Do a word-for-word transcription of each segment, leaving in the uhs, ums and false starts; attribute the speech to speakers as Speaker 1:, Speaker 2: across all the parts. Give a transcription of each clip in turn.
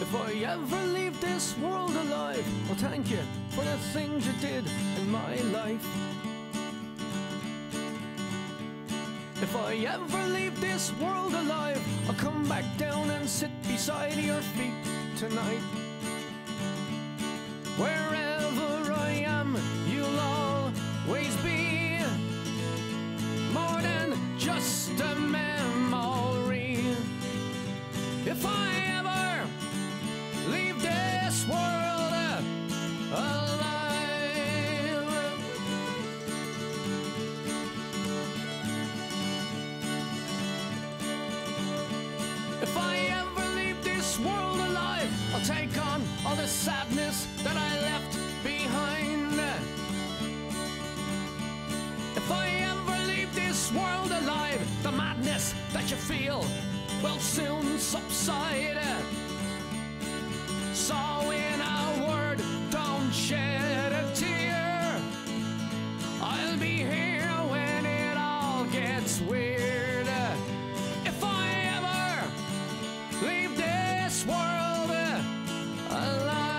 Speaker 1: If I ever leave this world alive, well, thank you for the things you did in my life. If I ever leave this world alive, I'll come back down and sit beside your feet tonight. Wherever I am, you'll always be more than just a memory. If I ever leave this world alive, if I ever leave this world alive, I'll take on all the sadness that I left behind. If I ever leave this world alive, the madness that you feel will soon subside. So in a word, don't shed a tear. I'll be here when it all gets weird. If I ever leave this world alive.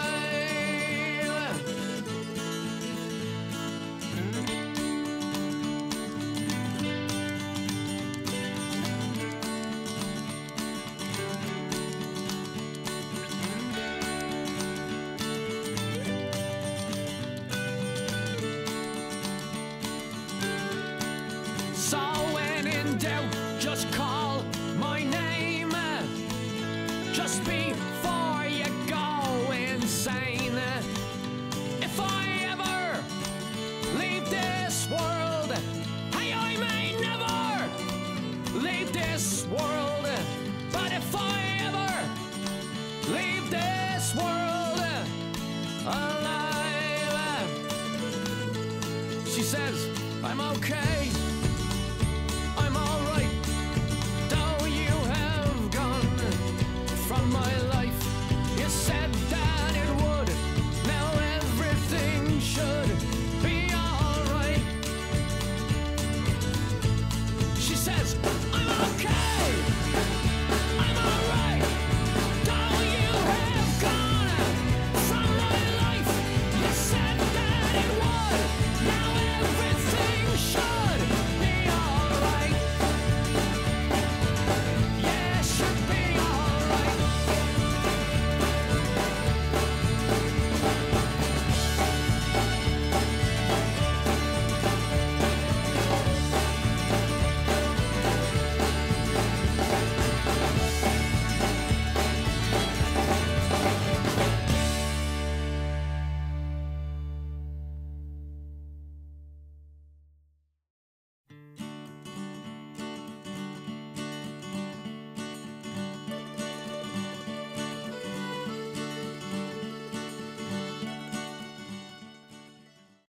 Speaker 1: So when in doubt, just call my name, just before you go insane. If I ever leave this world, hey, I may never leave this world, but if I ever leave this world alive, she says I'm okay.